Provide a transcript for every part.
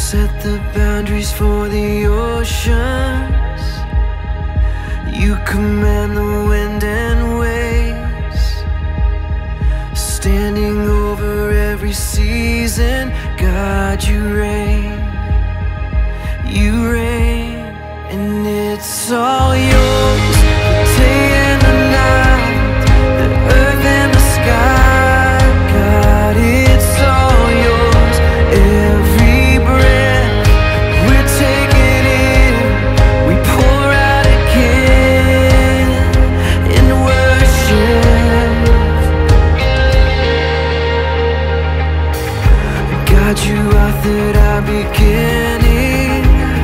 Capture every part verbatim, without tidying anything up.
set the boundaries for the oceans. You command the wind and waves, standing over every season. God, you reign, you reign, and it's all yours. The day and the night, the earth and the sky. God, it's all yours. Every breath we're taking in, we pour out again in worship. God, you authored our beginning.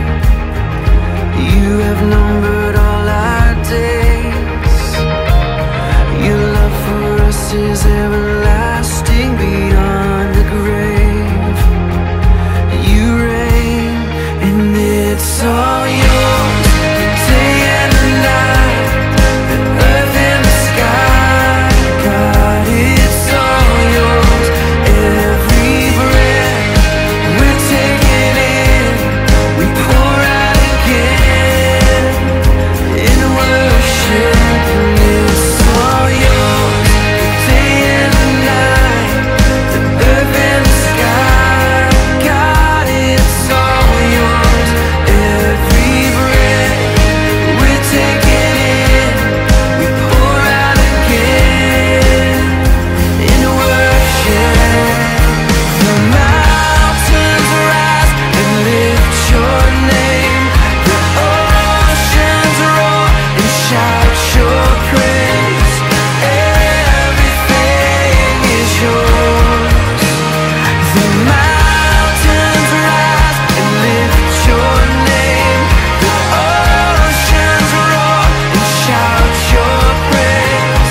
You have numbered all our days. Your love for us is everlasting beyond the grave. You reign, and it's all yours. The day and the night, the earth and the sky. God, it's all yours. Every breath we're taking in, we pour out again in worship. And it's all yours. The day and the night, the earth and the sky. God, it's all yours. Every breath we're taking in, we pour out again in worship. The mountains rise and lift your name. The oceans roar and shout your praise. Everything is yours. The mountains rise and lift your name. The oceans roar and shout your praise.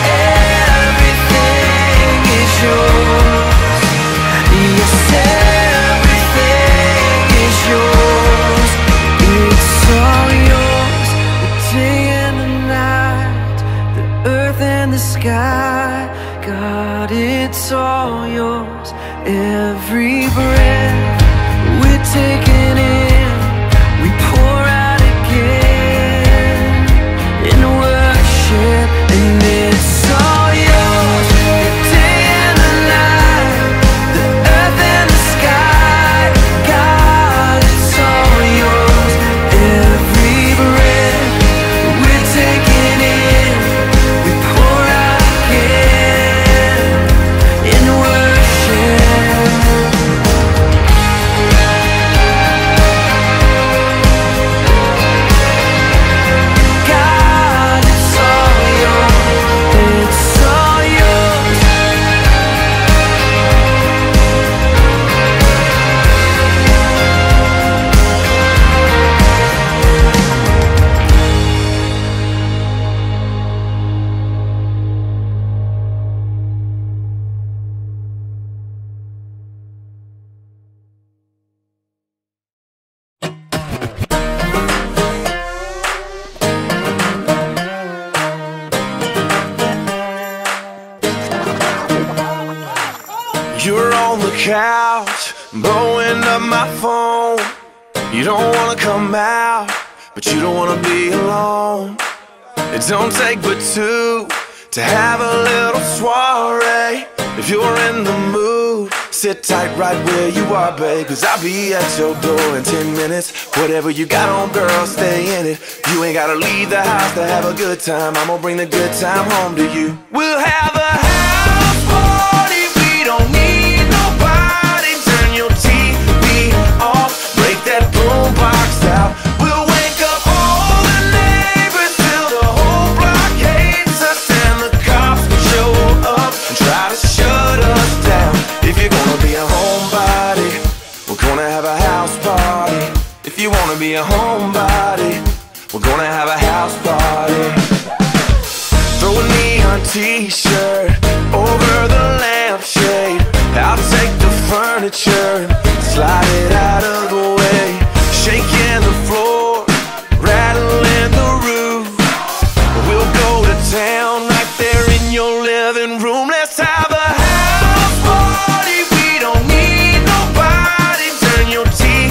Everything is yours. Yes, everything is yours. It's all yours. The day and the night, the earth and the sky. God, it's all yours. Every breath we're taking in, we pour out again in worship. And it's all yours. The day and the night, the earth and the sky. God, it's all yours. Every breath we're taking in, we pour out again in worship. God, it's all yours. It's all yours. You're on the couch, blowing up my phone. You don't wanna come out, but you don't wanna be alone. It don't take but two to have a little soiree. If you're in the mood, sit tight right where you are, babe, 'cause I'll be at your door in ten minutes. Whatever you got on, girl, stay in it. You ain't gotta leave the house to have a good time. I'm gonna bring the good time home to you. We'll have a house party, we don't need nobody. Turn your T V off, break that boombox out. We'll wake up all the neighbors till the whole block hates us, and the cops show up and try to shut us down. If you're gonna be a homebody, we're gonna have a house party. If you wanna be a homebody, we're gonna have a house party. Throw a neon t-shirt over the lampshade. I'll take the furniture and slide it out of the way. Shaking the floor, rattling the roof. We'll go to town right there in your living room. Let's have a house party, we don't need nobody. Turn your T V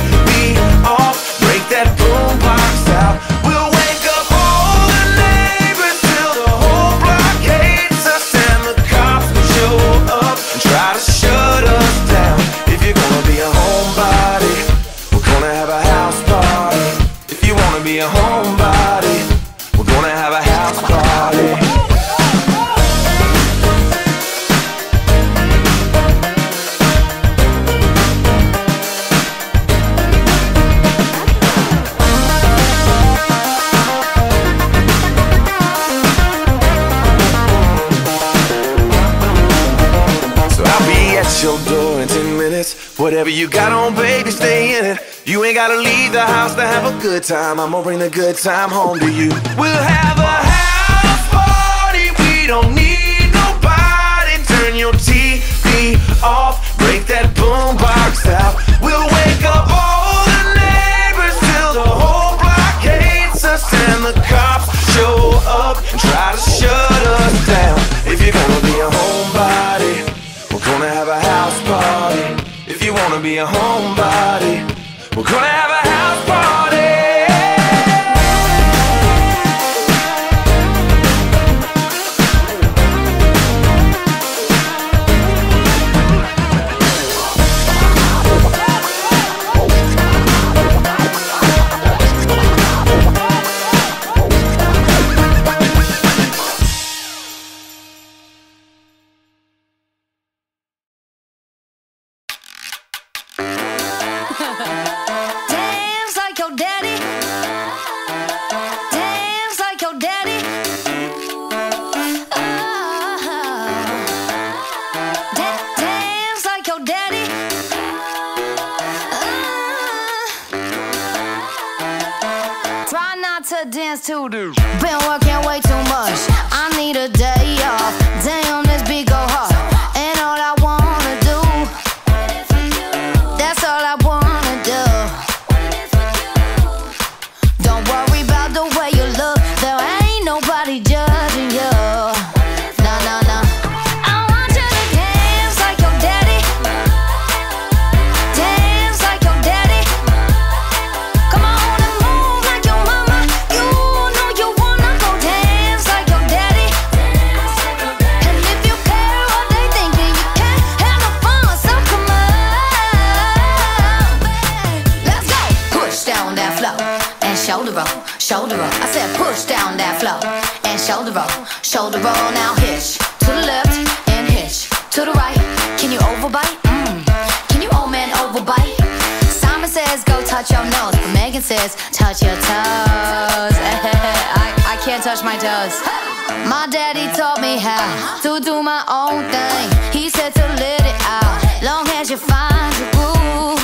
your door in ten minutes. Whatever you got on, baby, stay in it. You ain't gotta leave the house to have a good time. I'm gonna bring the good time home to you. We'll have a house party. We don't need nobody. Turn your T V off. Break that boombox out. We'll wake up all the neighbors till the whole block hates us. And the cops show up and try to shut us down. If you're gonna be a homebody, we're gonna have a house party. If you wanna be a homebody, we're gonna have a house party. To do. Been working way too much. I need a day off. Damn, this beat go hard. And all I wanna do, that's all I wanna do. Don't worry about the way you look. There ain't nobody judging you. No, no, no. I want you to dance like your daddy. Dance like your daddy. Come on and move like your mama. You shoulder roll, shoulder roll. I said push down that floor and shoulder roll, shoulder roll. Now hitch to the left and hitch to the right. Can you overbite? Mm. Can you old man overbite? Simon says go touch your nose, but Megan says touch your toes. I, I can't touch my toes. My daddy taught me how to do my own thing. He said to let it out, long as you find your groove.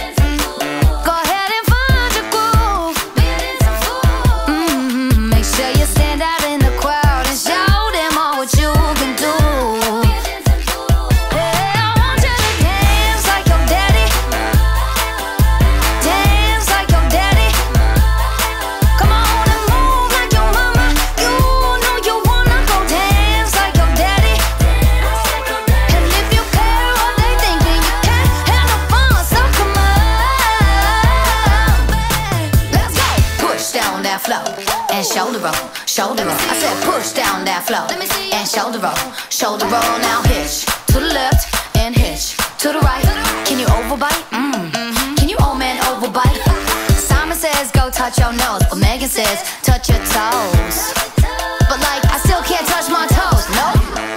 Shoulder roll, shoulder roll. I said push down that floor and shoulder roll, shoulder roll. Now hitch to the left and hitch to the right. Can you overbite? Mm. Mm-hmm. Can you old man overbite? Simon says go touch your nose, but Megan says touch your toes. But like I still can't touch my toes. Nope.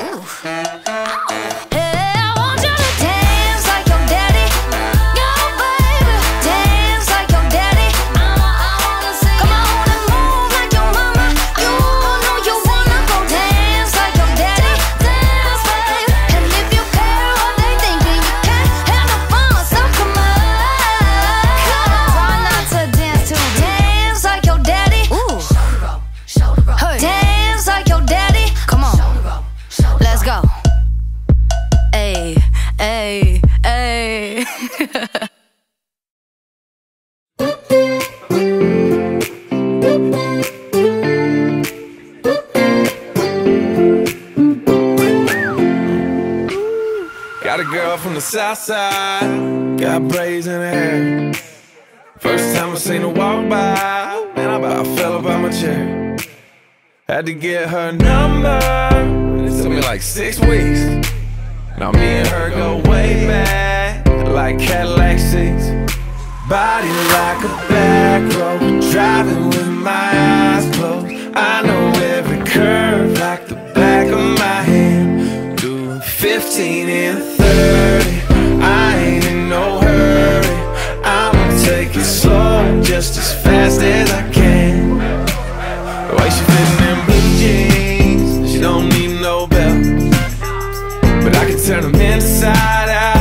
Got a girl from the south side, got braids in her hair. First time I seen her walk by, man, I about fell up out my chair. Had to get her number, it took me like six weeks. Now me and her go way back, like Cadillac seats. Body like a back road, driving with my eyes closed. I know every curve like the back of my hand. Doing fifteen and thirty, I ain't in no hurry. I'ma take it slow, just as fast as I can. The way she fitting in blue jeans, she don't need no belt, but I can turn them inside out.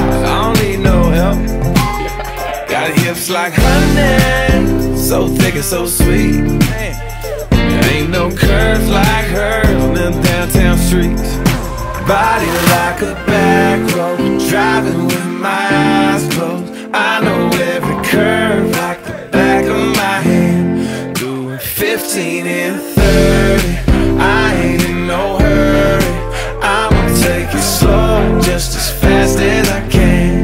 Tastes like honey, so thick and so sweet. There ain't no curves like hers on them downtown streets. Body like a back road, driving with my eyes closed. I know every curve like the back of my hand. Doing fifteen and thirty, I ain't in no hurry. I'ma take it slow, just as fast as I can.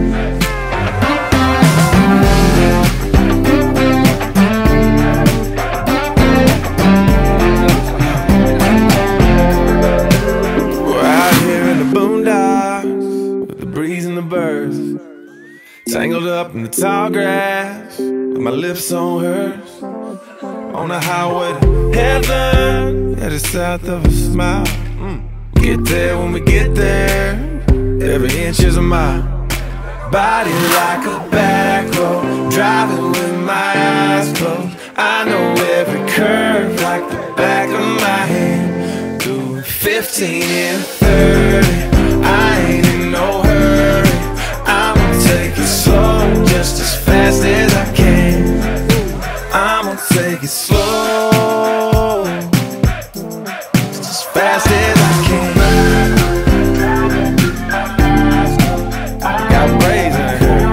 Tangled up in the tall grass, with my lips on hers. On the highway to heaven, yeah, it's south of a smile. mm. Get there when we get there, every inch is a mile. Body like a back road, driving with my eyes closed. I know every curve like the back of my hand. Doing fifteen and thirty, I ain't in no hurry. I'ma take it slow, just as fast as I can. I'ma take it slow, just as fast as I can. Got braids in here.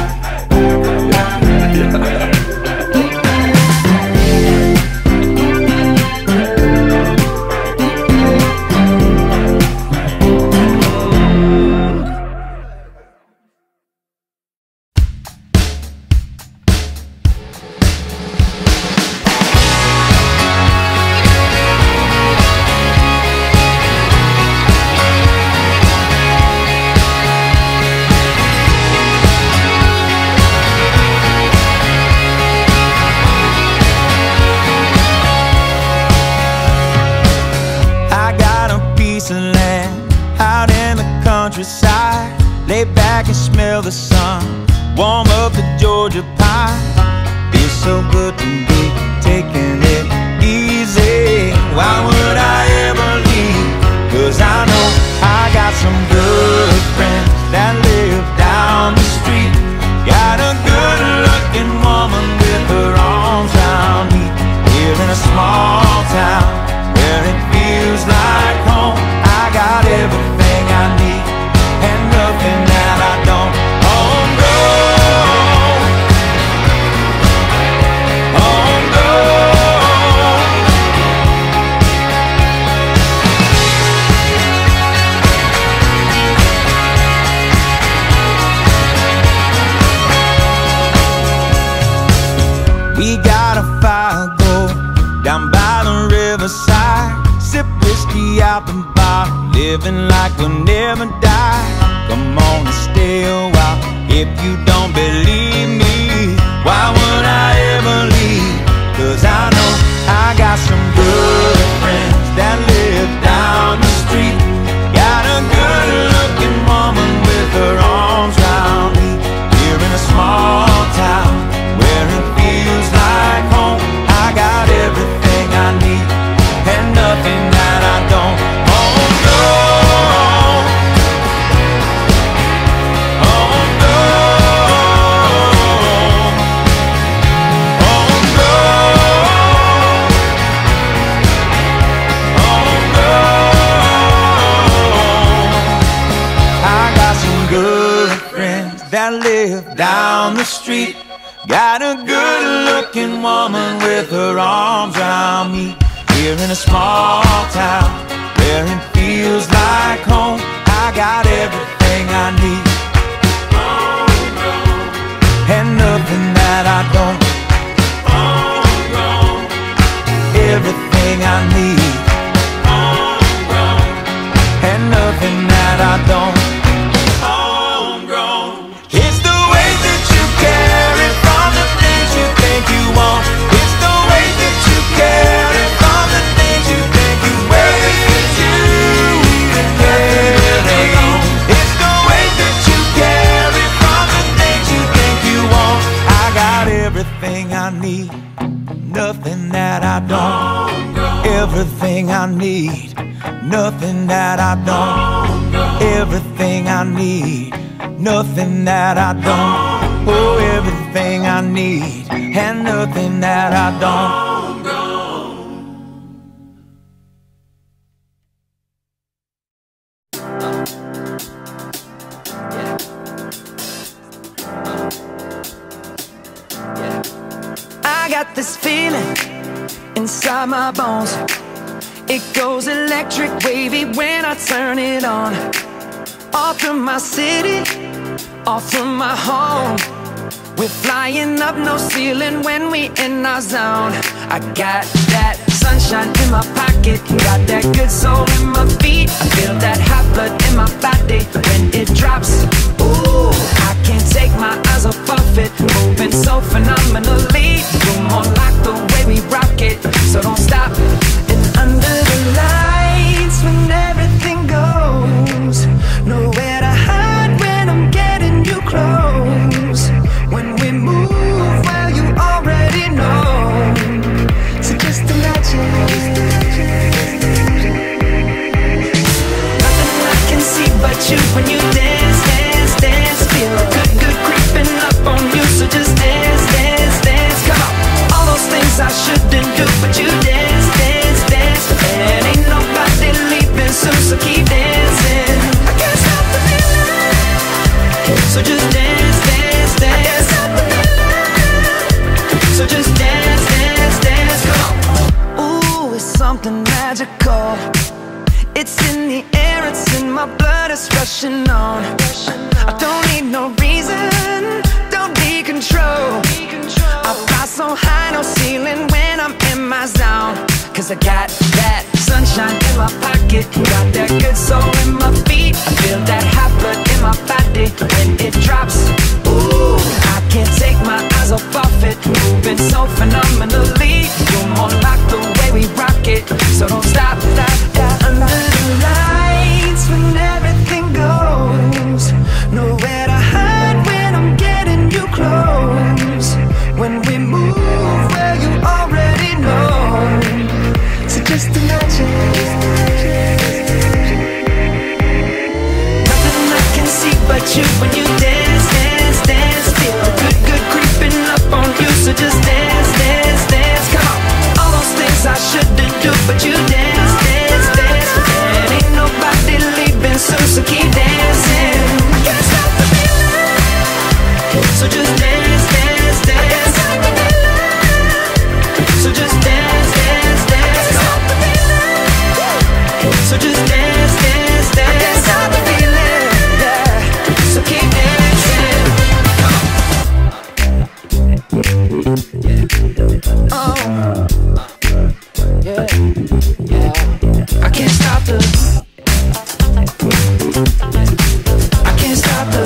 Lay back and smell the sun, warm up the Georgia pie. Feels so good to be taking it easy. Why would I ever leave? Cause I know I got some good friends that live down the street. Got a good looking woman with her arms around me. Here in a small town where it feels like home. I got everything I need and nothing that I don't. Oh no, oh no. We got a fire go down by the riverside. Sip whiskey out the bar, living like we'll never die. Come on and stay a while if you don't believe me. Why would I ever leave? Cause I know I got some good friends that live down the street. Got a good looking woman with her arms around me. Here in a small town where it feels like home. I got everything I need and nothing that I don't. Oh no, oh no, oh no, oh no. I got some good friends that live down the street. Got a good looking woman with her arms around me. Here in a small town where it feels like home. I got everything I need and nothing that I don't. Everything I need and nothing that I don't. It's the way that you carry from the things you think you want. It's the way that you carry from the things you think you wear. It's you that carry on. It's the way that you carry from the things you think you want. I got everything I need, nothing that I don't. Everything I need, nothing that I don't. Everything I need, nothing that I don't. Oh, everything. everything I need and nothing that I don't. I got this feeling inside my bones. It goes electric wavy when I turn it on. Off from my city, off from my home. We're flying up, no ceiling when we in our zone. I got that sunshine in my pocket, got that good soul in my feet. I feel that hot blood in my body when it drops. Ooh, I can't take my eyes off of it, moving so phenomenally. You're more like the way we rock it, so don't stop. And under the lights when everything goes, nowhere to hide when I'm getting you close. When we move, well, you already know. So just imagine. Nothing I can see but you when you dance, dance, dance. Feel good, good creeping up on you. So just dance, dance, dance. Come on. All those things I shouldn't do, but you dance, dance, dance. And ain't nobody leaving soon, so keep dancing. I can't stop the feeling. So just dance, dance, dance. So just dance, dance, dance, come on. Ooh, it's something magical. It's in the air, it's in my blood, it's rushing on. I don't need no reason, don't need control. I fly so high, no ceiling when I'm in my zone. Cause I got that sunshine in my pocket, got that good soul in my feet. I feel that hot blood in my body when it drops. Ooh, I can't take my eyes off of it, moving so phenomenally. You're more like the way we rock it, so don't stop, stop, stop. Under the lights when everything goes, nowhere to hide when I'm getting you close. When we move, well, you already know. So just imagine. Nothing I can see but you when you dance, dance, dance. Feel good, good creeping up on you. So just dance, dance, dance. Come on. All those things I shouldn't do, but you dance, dance, dance. And ain't nobody leaving soon, so keep dancing. I can't stop the feeling. So just dance, dance, dance. So just dance, dance, dance. So just dance, dance, dance. I can't stop the feeling, yeah. So keep dancing. Oh, yeah, yeah. I can't stop the. I can't stop the.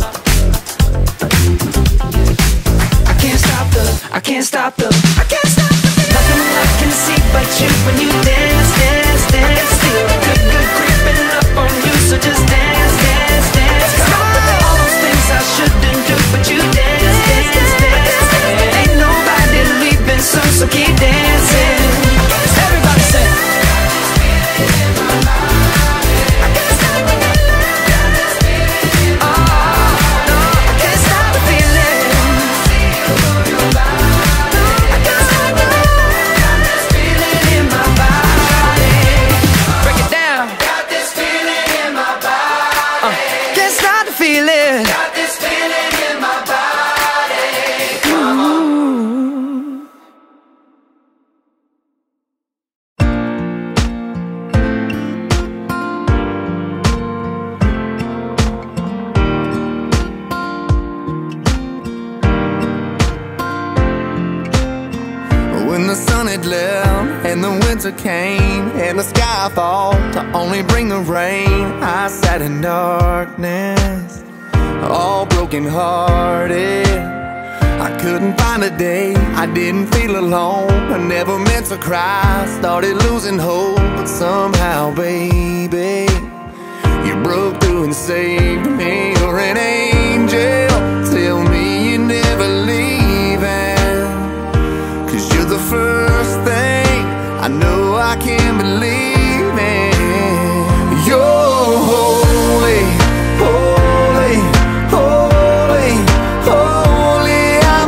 I can't stop the. I can't stop the. I can't stop the. Nothing I can see but you when you dance, dance, dance. Feel good, good creeping up on you. So just dance, dance, dance. Come on. All those things I shouldn't do, but you dance, dance, dance. And ain't nobody leaving soon, so keep dancing. Everybody say. I can't stop the feeling. Oh, no, I can't stop the feeling. I can't stop the feeling in my body. Break it down. Got this feeling in my body. Uh, can't stop the feeling. Got this feeling in my body. Ooh. When the sun had left and the winter came and the sky fall to only bring the rain, I sat in darkness, all broken hearted. I couldn't find a day I didn't feel alone. I never meant to cry, started losing hope, but somehow, baby, you broke through and saved me. You're an angel, tell me you're never leaving, 'cause you're the first thing I know I can believe in. You're holy, holy, holy, holy. I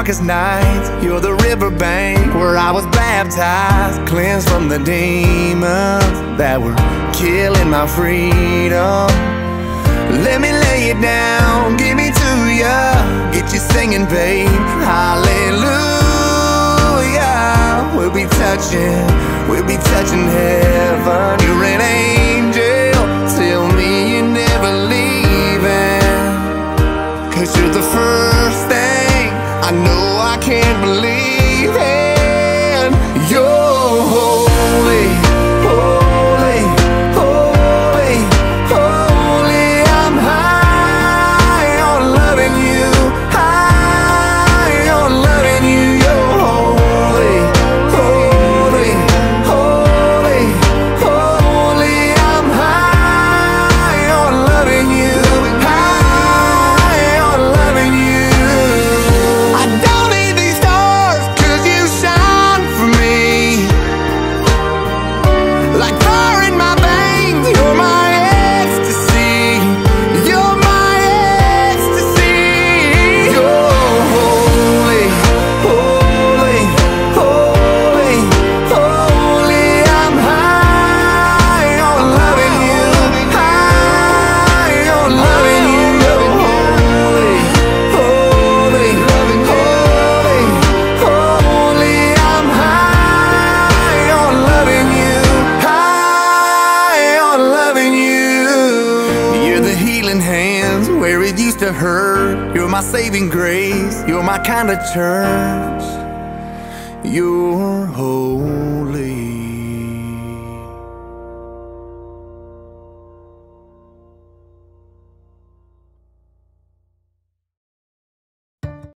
darkest nights. You're the riverbank where I was baptized, cleansed from the demons that were killing my freedom. Let me lay it down, give me to ya, get you singing, babe. Hallelujah. We'll be touching, we'll be touching heaven. You're an angel, tell me you're never leaving, 'cause you're the first thing I know I can't believe in. You're holy, holy, holy, holy. I'm high on loving you, high on loving you. You're holy, holy, holy, holy. I'm high on loving you, high on loving you. I don't need these stars 'cause you shine for me. Like fire in my veins, you're my ecstasy. You're my ecstasy. You're holy, holy, holy, holy. I'm high on loving you, high on loving you. You're holy, holy, holy, holy. I'm high on loving you, high on loving you. You're the healing hands where it used to hurt. You're my saving grace, you're my kind of church. You're holy.